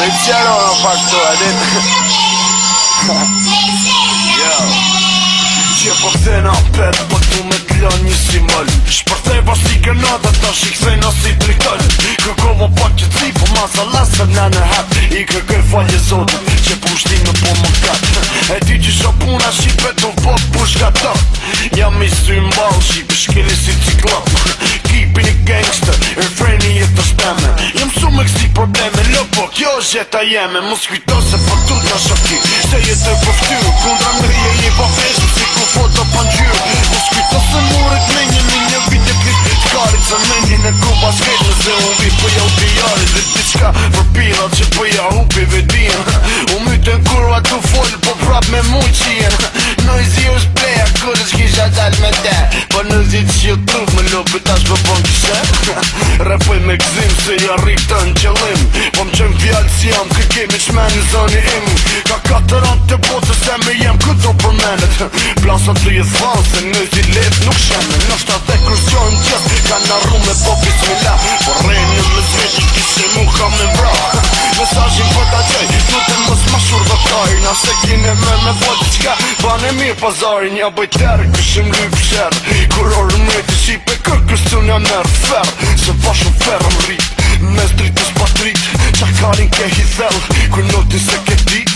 Qero në faktu, edin Që po këthena pet, po tu me t'lon një si mëll Shpërthej pas t'i kënata, ta shikthejna si tritëll Kërkova pak që t'i, po masa lasëm në në hap I kërkër falje zotit, që pushtime po më kat E ti që shopuna shqipe të vot pushka të Jam i sy mball, shqipe shkeli si ciklop Kipin i gangster, refreni jetë të shteme Jem su me kësi probleme, lëpo, kjo është jeta jeme Mos kujto se për tu t'na shoki, se jetë e pëftyr Kundra më rije i pëfeshëm, si ku foto për njërë Mos kujto se murit me një vite klip T'karit se me një në ku basket Nëse unë vi për ja u tijari Dhe t'i qka për pirat që për ja hupi vedin U mytën kurva t'u folë, po prap me mu qien Noizi është pleja, kërë s'kisha dal me te Po nëzi që ju trup me lopë tash për bon kishe Repoj me gzim se ja rritë në qëllim Po më qënë fjallë si jam kërkemi qmen në zoni im Ka 4 anë të botës e me jem këto përmenet Plasat të jetë fanë se nëzi let nuk shenë Nështë atë e kërësjojnë gjithë ka në arru me po bismillah Po rejnë me zveti kishe mu ka me mbra Mesajin për ta gjej, du të mos ma shur dhe kajnë Ase kine me vojtë qka Bane mirë pazarin, ja bëjterë këshim lyp shërë Kur orë mrejti shipe kërkës të një nërë ferë Se bashën ferë më rritë, mes dritës pa dritë Qakarin ke hithellë, kur notin se ke ditë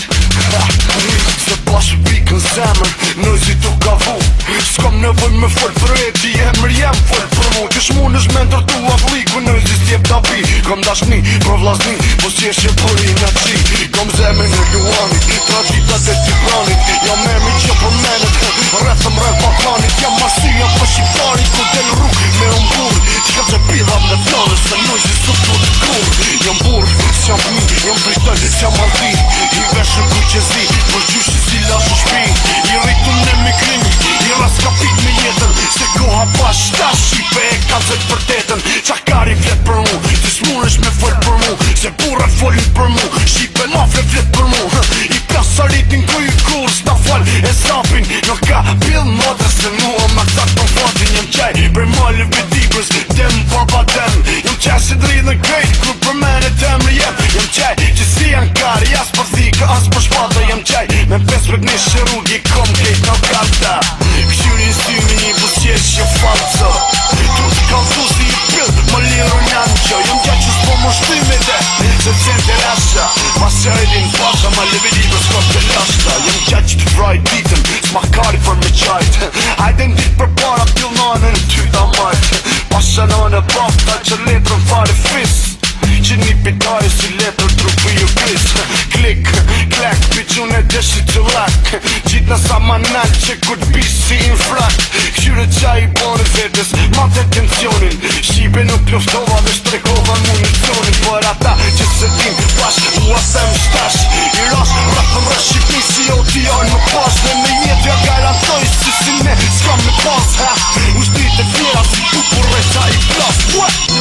Se bashën pikën zemër, nëzi tu ka vu S'kom nevoj me folë për e ti emër jem folë për mu Kësh mund është me ndërtu avli, ku nëzi s'jep t'api Kom dashni, pro vlazni, po s'jeshe bëri në qi Kom zemër në luani, traditat e Tibranit Jam emi që për menet, rrethëm rreth Balkanit Jam masia për shqiptarit, ku del rrug me umbur Qka që pidham në flore, se nëzi së për kur Jam burë, s'jam fmi, jam dritëll, s'jam alti I veshën ku që zi, për gjyshi si lasë shpi I rritu në migrimi, i raskapit me jetën Se koha bash, ta shqipe e ka zet për tetën Qakari flet për mu, ti s'munesh me fol për mu Se burra folin për mu, shqipe mafle flet për mu I plasaritin kuj kur, s'na fal e sapin Nuk ka bil modre se mua ma kësak për fatin Jem qaj për malë vitibrës, dem baba dem Jem qaj si dridh në krejt, kur për mene temri jem Jem qaj që si janë kari, as për thika, as për shpata Jem qaj me 15 një shërugji, kom kejt në karta Këshyri symi një busjesh që falco Tu t'i kam tu si i pil, më liru njanë qo Jem qaj që s'po më shtymi dhe, se t'jen të lasha Ma sëjdin pasha, ma levelibë s'ko të lashta Jem qaj që t'vraj ditën, s'ma kari për me qajt Hajden dit për para pilnanën, ty ta majt Pasha në në bafta që letrën fare fis Që një pitari si letër trupi ju gris Klik, klek, piqun e deshi të lak Qitë në sa manal që kur t'bish si infrak Këshyre qaj i bërë vetës, ma të tensionin Shqipe nuk pjoftova dhe shtrekova municionin Për ata që se din pash, u asem shtash I rash, rrëthëm rrë shqipi si o t'i arë në pash Dhe me jetë ja garantoj si ne s'kam me pas Ushtit e tjera si tu për reqa i plas